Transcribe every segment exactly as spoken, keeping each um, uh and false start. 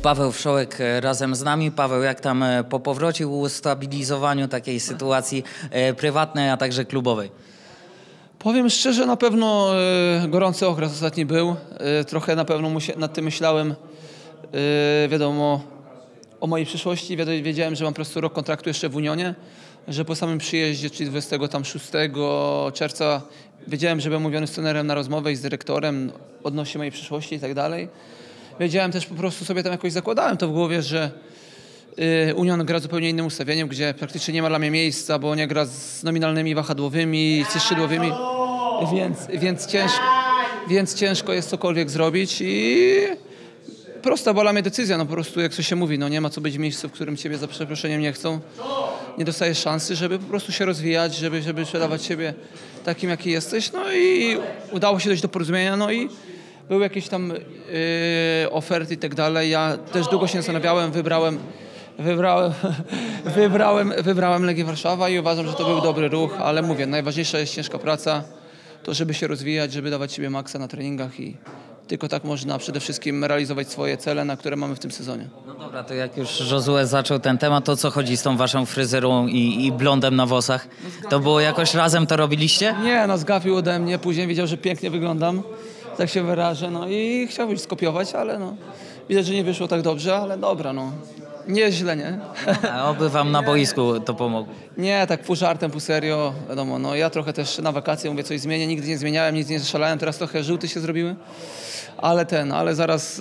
Paweł Wszołek razem z nami. Paweł, jak tam po powrocie, ustabilizowaniu takiej sytuacji prywatnej, a także klubowej? Powiem szczerze, na pewno e, gorący okres ostatni był. E, trochę na pewno musia, nad tym myślałem. E, wiadomo, o mojej przyszłości. Wiedziałem, że mam po prostu rok kontraktu jeszcze w Unionie, że po samym przyjeździe, czyli dwudziestego szóstego czerwca, wiedziałem, że będę umówiony z trenerem na rozmowę i z dyrektorem odnośnie mojej przyszłości i tak dalej. Wiedziałem też, po prostu sobie tam jakoś zakładałem to w głowie, że y, Union gra zupełnie innym ustawieniem, gdzie praktycznie nie ma dla mnie miejsca, bo nie gra z nominalnymi wahadłowymi, z skrzydłowymi, więc, więc, ciężko, więc ciężko jest cokolwiek zrobić i prosta była dla mnie decyzja, no po prostu jak to się mówi, no nie ma co być w miejscu, w którym ciebie za przeproszeniem nie chcą, nie dostajesz szansy, żeby po prostu się rozwijać, żeby, żeby sprzedawać siebie takim, jaki jesteś, no i udało się dojść do porozumienia, no i były jakieś tam yy, oferty i tak dalej. Ja też długo się zastanawiałem, wybrałem, wybrałem, wybrałem, wybrałem Legię Warszawa i uważam, że to był dobry ruch, ale mówię, najważniejsza jest ciężka praca, to żeby się rozwijać, żeby dawać siebie maksa na treningach i tylko tak można przede wszystkim realizować swoje cele, na które mamy w tym sezonie. No dobra, to jak już Josue zaczął ten temat, to co chodzi z tą waszą fryzyrą i, i blondem na włosach? To było jakoś razem to robiliście? Nie, no zgapił ode mnie, później widział, że pięknie wyglądam. Tak się wyrażę, no i chciałbym skopiować, ale no, widać, że nie wyszło tak dobrze, ale dobra, no, nie jest źle, nie? A oby wam na boisku to pomogło. Nie, tak pół żartem, pół serio, wiadomo, no ja trochę też na wakacje mówię, coś zmienię, nigdy nie zmieniałem, nic nie zaszalałem, teraz trochę żółty się zrobiły, ale ten, ale zaraz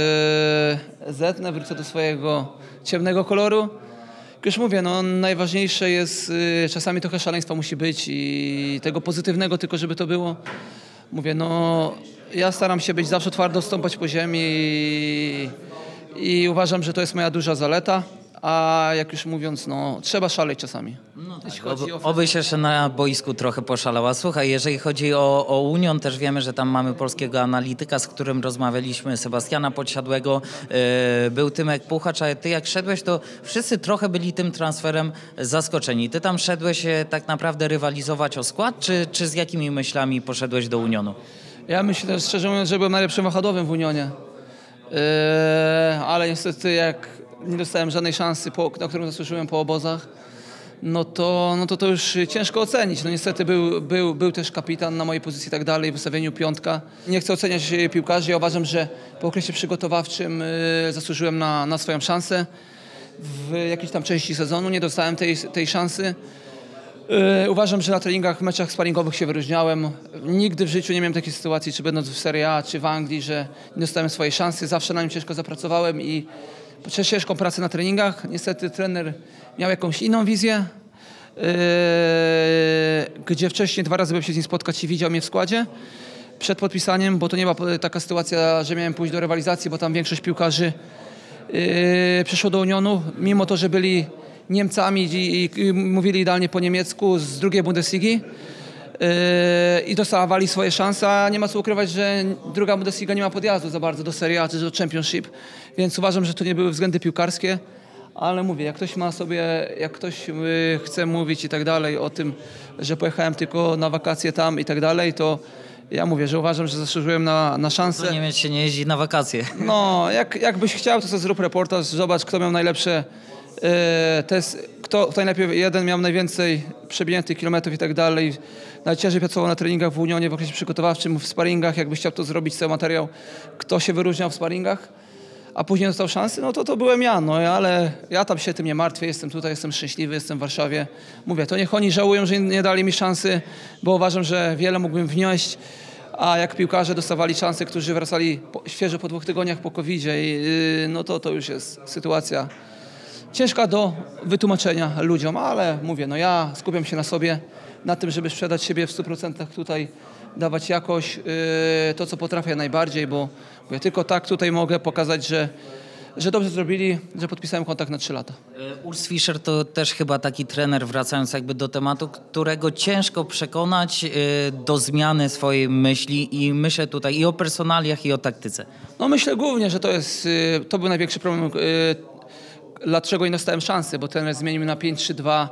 yy, zetnę, wrócę do swojego ciemnego koloru. Już mówię, no najważniejsze jest, yy, czasami trochę szaleństwa musi być i tego pozytywnego tylko, żeby to było. Mówię, no ja staram się być zawsze twardo, stąpać po ziemi i, i uważam, że to jest moja duża zaleta, a jak już mówiąc, no trzeba szaleć czasami. No tak, oby, obyś jeszcze na boisku trochę poszalała. Słuchaj, jeżeli chodzi o, o Union, też wiemy, że tam mamy polskiego analityka, z którym rozmawialiśmy, Sebastiana Podsiadłego, yy, był Tymek Puchacz, ale ty jak szedłeś, to wszyscy trochę byli tym transferem zaskoczeni. Ty tam szedłeś tak naprawdę rywalizować o skład, czy, czy z jakimi myślami poszedłeś do Unionu? Ja myślę, szczerze mówiąc, że byłem najlepszym wahadłowym w Unionie, yy, ale niestety jak nie dostałem żadnej szansy, po, na którą zasłużyłem po obozach, no to, no to to już ciężko ocenić. No niestety był, był, był też kapitan na mojej pozycji i tak dalej, w ustawieniu piątka. Nie chcę oceniać piłkarzy, ja uważam, że po okresie przygotowawczym yy, zasłużyłem na, na swoją szansę. W jakiejś tam części sezonu nie dostałem tej, tej szansy. Yy, uważam, że na treningach, meczach sparingowych się wyróżniałem. Nigdy w życiu nie miałem takiej sytuacji, czy będąc w Serie A, czy w Anglii, że nie dostałem swojej szansy. Zawsze na nim ciężko zapracowałem i przez ciężką pracę na treningach. Niestety trener miał jakąś inną wizję, yy, gdzie wcześniej dwa razy byłem się z nim spotkać i widział mnie w składzie przed podpisaniem, bo to nie była taka sytuacja, że miałem pójść do rywalizacji, bo tam większość piłkarzy yy, przyszło do Unionu, mimo to, że byli Niemcami i, i mówili idealnie po niemiecku z drugiej Bundesligi yy, i dostawali swoje szanse, a nie ma co ukrywać, że druga Bundesliga nie ma podjazdu za bardzo do Serie A czy do Championship, więc uważam, że to nie były względy piłkarskie, ale mówię, jak ktoś ma sobie, jak ktoś yy, chce mówić i tak dalej o tym, że pojechałem tylko na wakacje tam i tak dalej, to ja mówię, że uważam, że zasłużyłem na, na szansę. Do Niemiec się nie jeździ na wakacje. No, jak, jakbyś chciał, to sobie zrób reportaż, zobacz, kto miał najlepsze to jest, kto, kto najlepiej, jeden miał najwięcej przebiegniętych kilometrów i tak dalej. Najciężej pracował na treningach w Unionie, w okresie przygotowawczym, w sparingach, jakbyś chciał to zrobić, cały materiał, kto się wyróżniał w sparingach, a później dostał szansy, no to to byłem ja, no ale ja tam się tym nie martwię, jestem tutaj, jestem szczęśliwy, jestem w Warszawie. Mówię, to niech oni żałują, że nie dali mi szansy, bo uważam, że wiele mógłbym wnieść, a jak piłkarze dostawali szansę, którzy wracali po, świeżo po dwóch tygodniach po kowidzie, i, no to to już jest sytuacja ciężka do wytłumaczenia ludziom, ale mówię, no ja skupiam się na sobie, na tym, żeby sprzedać siebie w stu procentach tutaj, dawać jakoś yy, to, co potrafię najbardziej, bo mówię, tylko tak tutaj mogę pokazać, że, że dobrze zrobili, że podpisałem kontrakt na trzy lata. Urs Fischer to też chyba taki trener, wracając jakby do tematu, którego ciężko przekonać yy, do zmiany swojej myśli i myślę tutaj i o personaliach, i o taktyce. No myślę głównie, że to jest, yy, to był największy problem, yy, dlaczego nie dostałem szansy, bo trener zmienił na pięć trzy dwa,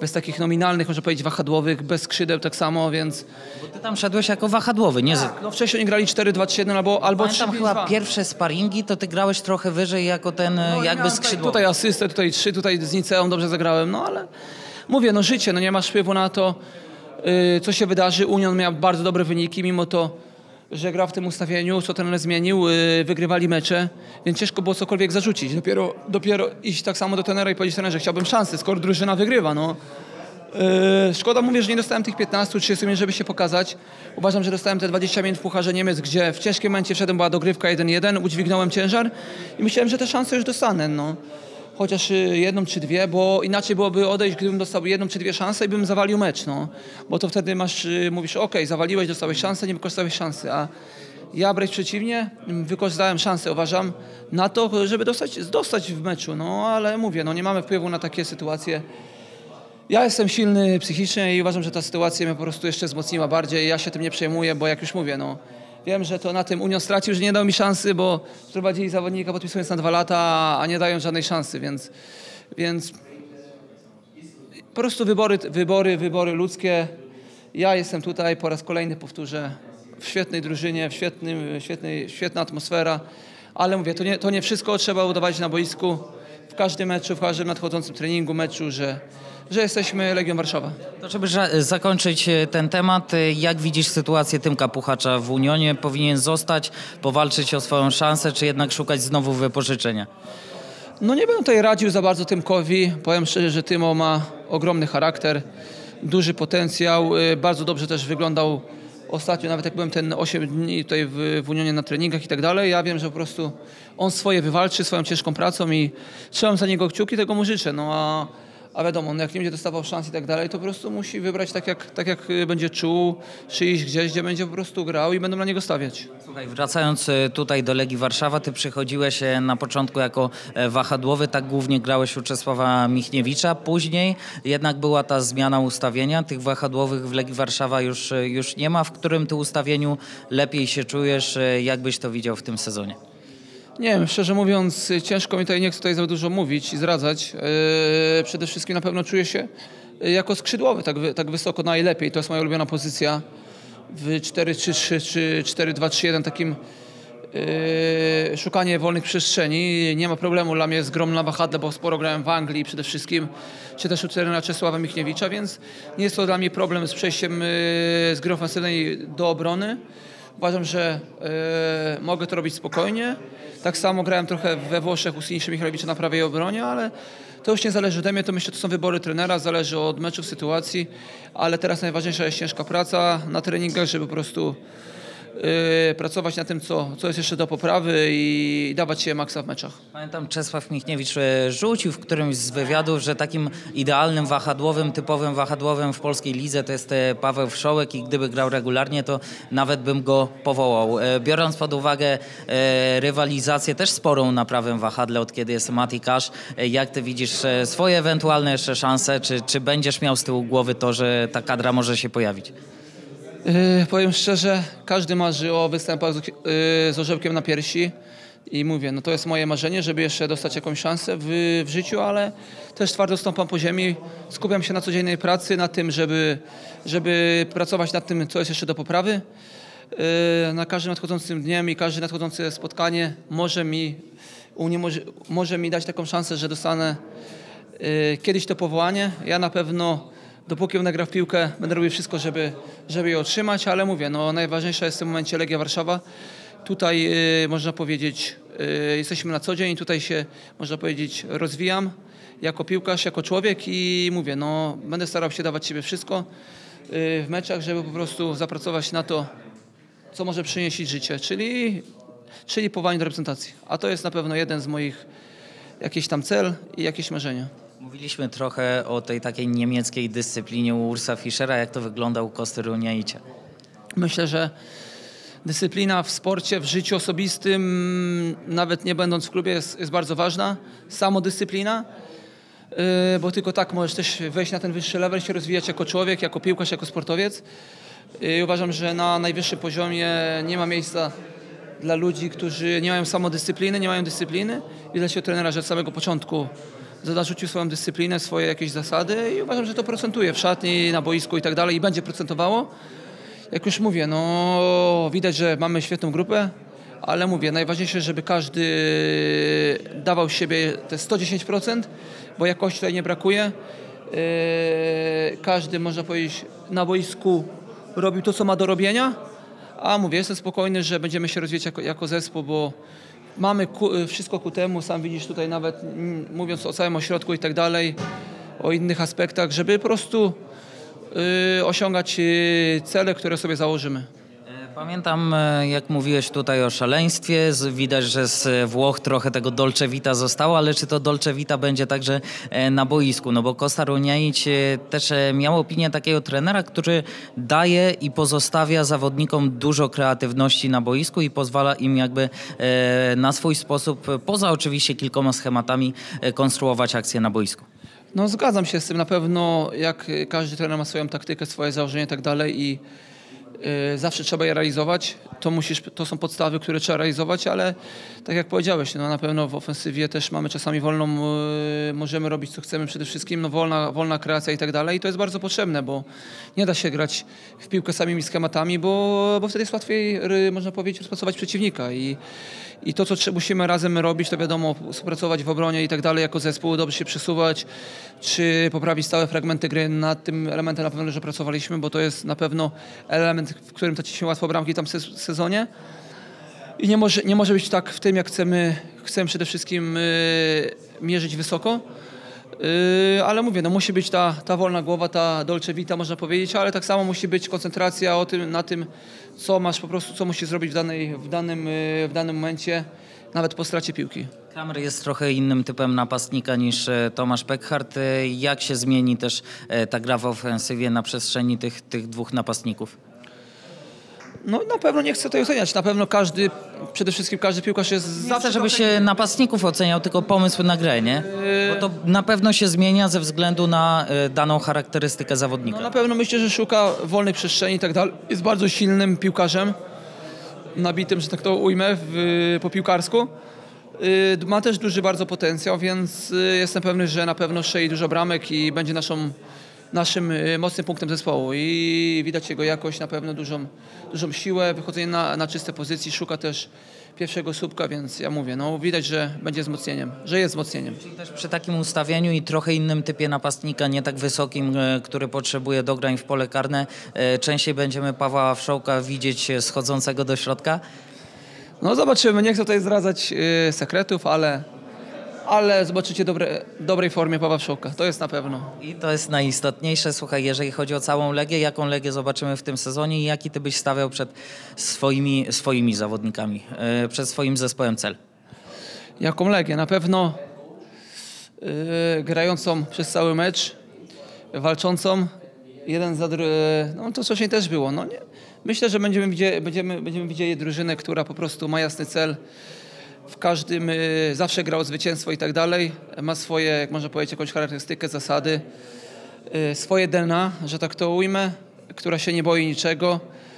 bez takich nominalnych, można powiedzieć, wahadłowych, bez skrzydeł tak samo, więc... Bo ty tam szedłeś jako wahadłowy, nie? z- No wcześniej oni grali cztery dwa trzy jeden albo, albo trzy Pamiętam pięć chyba dwa. pierwsze sparingi, to ty grałeś trochę wyżej jako ten e, No, jakby miałem skrzydłowy. Tutaj asystę, tutaj trzy, tutaj z Niceą dobrze zagrałem, no ale mówię, no życie, no nie masz wpływu na to, yy, co się wydarzy. Union miał bardzo dobre wyniki, mimo to, że gra w tym ustawieniu, co trener zmienił, yy, wygrywali mecze, więc ciężko było cokolwiek zarzucić. Dopiero, dopiero iść tak samo do trenera i powiedzieć trenerze, chciałbym szansy, skoro drużyna wygrywa, no. Yy, szkoda, mówię, że nie dostałem tych piętnaście trzydzieści minut, żeby się pokazać. Uważam, że dostałem te dwadzieścia minut w Pucharze Niemiec, gdzie w ciężkim momencie wszedłem, była dogrywka jeden jeden, udźwignąłem ciężar i myślałem, że te szanse już dostanę, no. Chociaż y, jedną czy dwie, bo inaczej byłoby odejść, gdybym dostał jedną czy dwie szanse i bym zawalił mecz, no. Bo to wtedy masz, y, mówisz, okej, zawaliłeś, dostałeś szansę, nie wykorzystałeś szansy, a ja wręcz przeciwnie, wykorzystałem szansę, uważam, na to, żeby dostać, dostać w meczu, no ale mówię, no nie mamy wpływu na takie sytuacje. Ja jestem silny psychicznie i uważam, że ta sytuacja mnie po prostu jeszcze wzmocniła bardziej. Ja się tym nie przejmuję, bo jak już mówię, no wiem, że to na tym Union stracił, że nie dał mi szansy, bo sprowadzili zawodnika podpisując na dwa lata, a nie dają żadnej szansy, więc, więc po prostu wybory, wybory, wybory ludzkie. Ja jestem tutaj, po raz kolejny powtórzę, w świetnej drużynie, w świetnym, świetnej, świetna atmosfera, ale mówię, to nie, to nie wszystko trzeba udawać na boisku. W każdym meczu, w każdym nadchodzącym treningu, meczu, że, że jesteśmy Legią Warszawa. To żeby ża- zakończyć e, ten temat, e, jak widzisz sytuację Tymka Puchacza w Unionie? Powinien zostać, powalczyć o swoją szansę, czy jednak szukać znowu wypożyczenia? No nie będę tutaj radził za bardzo Tymkowi. Powiem szczerze, że Tymo ma ogromny charakter, duży potencjał, y, bardzo dobrze też wyglądał ostatnio, nawet jak byłem ten osiem dni tutaj w, w Unionie na treningach i tak dalej. Ja wiem, że po prostu on swoje wywalczy swoją ciężką pracą i trzymam za niego kciuki, tego mu życzę. No a, a wiadomo, no jak nie będzie dostawał szans i tak dalej, to po prostu musi wybrać tak jak, tak jak będzie czuł, czy iść gdzieś, gdzie będzie po prostu grał i będą na niego stawiać. Słuchaj, wracając e, tutaj do Legii Warszawa, ty przychodziłeś e, na początku jako e, wahadłowy, tak głównie grałeś u Czesława Michniewicza, później jednak była ta zmiana ustawienia, tych wahadłowych w Legii Warszawa już, e, już nie ma. W którym ty ustawieniu lepiej się czujesz, e, jak byś to widział w tym sezonie? Nie wiem, szczerze mówiąc, ciężko mi tutaj, nie chcę tutaj za dużo mówić i zdradzać. Yy, przede wszystkim na pewno czuję się jako skrzydłowy, tak, wy, tak wysoko najlepiej. To jest moja ulubiona pozycja w cztery trzy trzy czy cztery dwa trzy jeden, takim yy, szukanie wolnych przestrzeni. Nie ma problemu, dla mnie jest grom na wahadle, bo sporo grałem w Anglii przede wszystkim, czy też u trenera Czesława Michniewicza, więc nie jest to dla mnie problem z przejściem yy, z gry ofensywnej do obrony. Uważam, że yy, mogę to robić spokojnie. Tak samo grałem trochę we Włoszech u Sinisza Michalowicza na prawej obronie, ale to już nie zależy ode mnie, to myślę, to są wybory trenera, zależy od meczów, sytuacji, ale teraz najważniejsza jest ciężka praca na treningach, żeby po prostu yy, pracować na tym, co, co jest jeszcze do poprawy i dawać się maksa w meczach. Pamiętam, Czesław Michniewicz e, rzucił w którymś z wywiadów, że takim idealnym wahadłowym, typowym wahadłowym w polskiej lidze to jest e, Paweł Wszołek i gdyby grał regularnie, to nawet bym go powołał. E, Biorąc pod uwagę e, rywalizację też sporą na prawym wahadle, od kiedy jest Mati Cash, e, jak ty widzisz e, swoje ewentualne jeszcze szanse, czy, czy będziesz miał z tyłu głowy to, że ta kadra może się pojawić? Yy, powiem szczerze, każdy marzy o występach z, yy, z orzełkiem na piersi i mówię, no to jest moje marzenie, żeby jeszcze dostać jakąś szansę w, w życiu, ale też twardo stąpam po ziemi, skupiam się na codziennej pracy, na tym, żeby, żeby pracować nad tym, co jest jeszcze do poprawy. Yy, na każdym nadchodzącym dniem i każde nadchodzące spotkanie może mi, może, może mi dać taką szansę, że dostanę yy, kiedyś to powołanie. Ja na pewno dopóki będę grał w piłkę, będę robił wszystko, żeby, żeby je otrzymać, ale mówię, no najważniejsza jest w tym momencie Legia Warszawa. Tutaj y, można powiedzieć, y, jesteśmy na co dzień, tutaj się, można powiedzieć, rozwijam jako piłkarz, jako człowiek i mówię, no będę starał się dawać siebie wszystko y, w meczach, żeby po prostu zapracować na to, co może przynieść życie, czyli, czyli powołanie do reprezentacji. A to jest na pewno jeden z moich jakiś tam cel i jakieś marzenia. Mówiliśmy trochę o tej takiej niemieckiej dyscyplinie u Ursa Fischera. Jak to wygląda u Kosty Runjaicia? Myślę, że dyscyplina w sporcie, w życiu osobistym, nawet nie będąc w klubie, jest, jest bardzo ważna. Samodyscyplina, yy, bo tylko tak możesz też wejść na ten wyższy level, się rozwijać jako człowiek, jako piłkarz, jako sportowiec. Yy, uważam, że na najwyższym poziomie nie ma miejsca dla ludzi, którzy nie mają samodyscypliny, nie mają dyscypliny. Widać się trenera, że od samego początku narzucił swoją dyscyplinę, swoje jakieś zasady i uważam, że to procentuje w szatni, na boisku i tak dalej i będzie procentowało. Jak już mówię, no widać, że mamy świetną grupę, ale mówię, najważniejsze, żeby każdy dawał z siebie te sto dziesięć procent, bo jakości tutaj nie brakuje. Każdy, można powiedzieć, na boisku robił to, co ma do robienia, a mówię, jestem spokojny, że będziemy się rozwijać jako, jako zespół, bo mamy ku, wszystko ku temu, sam widzisz tutaj nawet mówiąc o całym ośrodku i tak dalej, o innych aspektach, żeby po prostu y, osiągać y, cele, które sobie założymy. Pamiętam, jak mówiłeś tutaj o szaleństwie, widać, że z Włoch trochę tego dolce vita zostało, ale czy to dolce vita będzie także na boisku? No bo Costa Runjaić też miał opinię takiego trenera, który daje i pozostawia zawodnikom dużo kreatywności na boisku i pozwala im jakby na swój sposób, poza oczywiście kilkoma schematami, konstruować akcje na boisku. No zgadzam się z tym, na pewno jak każdy trener ma swoją taktykę, swoje założenia i tak dalej i zawsze trzeba je realizować, to, musisz, to są podstawy, które trzeba realizować, ale tak jak powiedziałeś, no na pewno w ofensywie też mamy czasami wolną, możemy robić co chcemy, przede wszystkim no wolna, wolna kreacja i tak dalej i to jest bardzo potrzebne, bo nie da się grać w piłkę samymi schematami, bo, bo wtedy jest łatwiej, można powiedzieć, rozpracować przeciwnika i, i to, co musimy razem robić, to wiadomo, współpracować w obronie i tak dalej jako zespół, dobrze się przesuwać, czy poprawić stałe fragmenty gry. Nad tym elementem na pewno, że pracowaliśmy, bo to jest na pewno element, w którym traciliśmy łatwo bramki tam w sezonie. I nie może, nie może być tak w tym, jak chcemy, chcemy przede wszystkim yy, mierzyć wysoko. Yy, ale mówię, no musi być ta, ta wolna głowa, ta dolce vita, można powiedzieć, ale tak samo musi być koncentracja o tym, na tym, co masz po prostu, co musisz zrobić w, danej, w, danym, yy, w danym momencie, nawet po stracie piłki. Kramer jest trochę innym typem napastnika niż Tomasz Peckhardt. Jak się zmieni też ta gra w ofensywie na przestrzeni tych, tych dwóch napastników? No na pewno nie chcę tutaj oceniać. Na pewno każdy, przede wszystkim każdy piłkarz jest Nie zawsze... chcę, żeby się napastników oceniał, tylko pomysł na grę, nie? Bo to na pewno się zmienia ze względu na daną charakterystykę zawodnika. No na pewno myślę, że szuka wolnej przestrzeni i tak dalej. Jest bardzo silnym piłkarzem, nabitym, że tak to ujmę, w, po piłkarsku. Ma też duży bardzo potencjał, więc jestem pewny, że na pewno strzeli dużo bramek i będzie naszą, naszym mocnym punktem zespołu. I widać jego jakość, na pewno dużą, dużą siłę, wychodzenie na, na czyste pozycje, szuka też pierwszego słupka, więc ja mówię, no widać, że będzie wzmocnieniem, że jest wzmocnieniem. Czyli też przy takim ustawieniu i trochę innym typie napastnika, nie tak wysokim, który potrzebuje dograń w pole karne, częściej będziemy Pawła Wszołka widzieć schodzącego do środka? No zobaczymy, nie chcę tutaj zdradzać yy, sekretów, ale, ale zobaczycie dobre, dobrej formie Pawła Wszołka, to jest na pewno. I to jest najistotniejsze. Słuchaj, jeżeli chodzi o całą Legię, jaką Legię zobaczymy w tym sezonie i jaki ty byś stawiał przed swoimi, swoimi zawodnikami, yy, przed swoim zespołem cel? Jaką Legię? Na pewno yy, grającą przez cały mecz, walczącą, jeden za drugim, no to wcześniej też było, no nie. Myślę, że będziemy widzieli, będziemy, będziemy widzieli drużynę, która po prostu ma jasny cel. W każdym y, zawsze gra o zwycięstwo i tak dalej. Ma swoje, jak można powiedzieć, jakąś charakterystykę, zasady. Y, swoje D N A, że tak to ujmę, która się nie boi niczego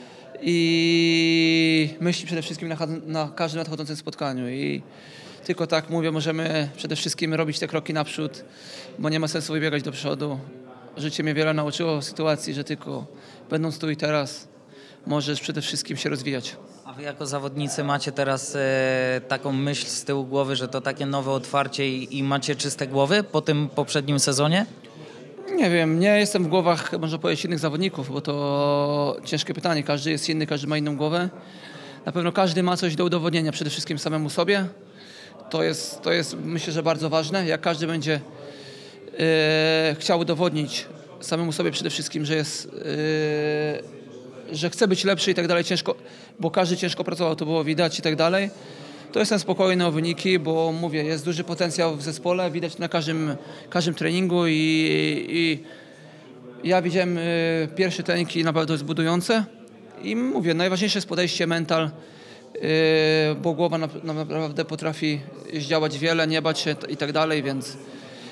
i myśli przede wszystkim na, na każdym nadchodzącym spotkaniu. I tylko tak mówię, możemy przede wszystkim robić te kroki naprzód, bo nie ma sensu wybiegać do przodu. Życie mnie wiele nauczyło sytuacji, że tylko będąc tu i teraz możesz przede wszystkim się rozwijać. A wy jako zawodnicy macie teraz e, taką myśl z tyłu głowy, że to takie nowe otwarcie i, i macie czyste głowy po tym poprzednim sezonie? Nie wiem, nie jestem w głowach, można powiedzieć, innych zawodników, bo to ciężkie pytanie. Każdy jest inny, każdy ma inną głowę. Na pewno każdy ma coś do udowodnienia, przede wszystkim samemu sobie. To jest, to jest myślę, że bardzo ważne. Jak każdy będzie e, chciał udowodnić samemu sobie przede wszystkim, że jest... E, że chce być lepszy i tak dalej, ciężko, bo każdy ciężko pracował, to było widać i tak dalej, to jestem spokojny o wyniki, bo mówię, jest duży potencjał w zespole, widać na każdym, każdym treningu i, i ja widziałem y, pierwszy trening i naprawdę jest budujące i mówię, najważniejsze jest podejście mental, y, bo głowa na, na, naprawdę potrafi zdziałać wiele, nie bać się i tak dalej, więc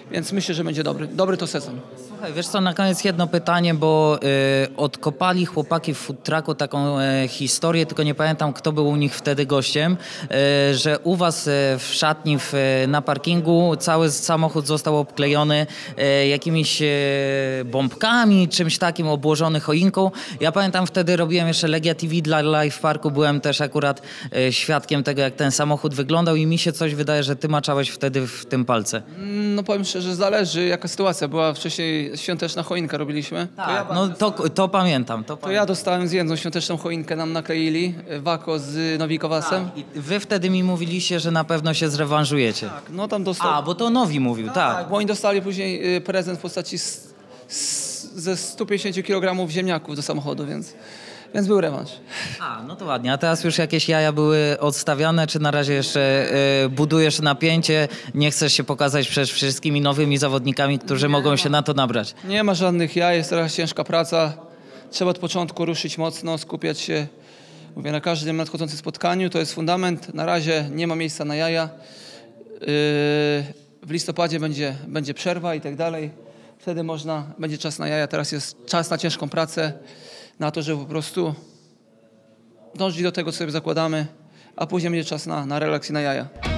więc myślę, że będzie dobry. Dobry to sezon. Słuchaj, wiesz co, na koniec jedno pytanie, bo y, odkopali chłopaki w food trucku taką y, historię, tylko nie pamiętam, kto był u nich wtedy gościem, y, że u was y, w szatni w, y, na parkingu cały samochód został obklejony y, jakimiś y, bombkami, czymś takim, obłożony choinką. Ja pamiętam, wtedy robiłem jeszcze Legia T V dla Live Parku, byłem też akurat y, świadkiem tego, jak ten samochód wyglądał i mi się coś wydaje, że ty maczałeś wtedy w tym palce. No powiem szczerze, zależy jaka sytuacja. Była wcześniej świąteczna choinka robiliśmy. To ja, No to, to pamiętam. To, to ja dostałem z jedną świąteczną choinkę, nam nakleili, Wako z Nowikowasem. I wy wtedy mi mówiliście, że na pewno się zrewanżujecie. Tak, no tam dostał... A, bo to Nowi mówił, tak. Tak, bo oni dostali później y, prezent w postaci s, s, ze sto pięćdziesiąt kilogramów ziemniaków do samochodu, więc, więc był rewanż. A, no to ładnie. A teraz już jakieś jaja były odstawiane, czy na razie jeszcze y, budujesz napięcie, nie chcesz się pokazać przed wszystkimi nowymi zawodnikami, którzy mogą się na to nabrać? Nie ma żadnych jaj, jest teraz ciężka praca. Trzeba od początku ruszyć mocno, skupiać się, mówię, na każdym nadchodzącym spotkaniu. To jest fundament. Na razie nie ma miejsca na jaja. Yy, w listopadzie będzie, będzie przerwa i tak dalej. Wtedy można, będzie czas na jaja. Teraz jest czas na ciężką pracę, na to, żeby po prostu dążyć do tego, co sobie zakładamy, a później będzie czas na, na relaks i na jaja.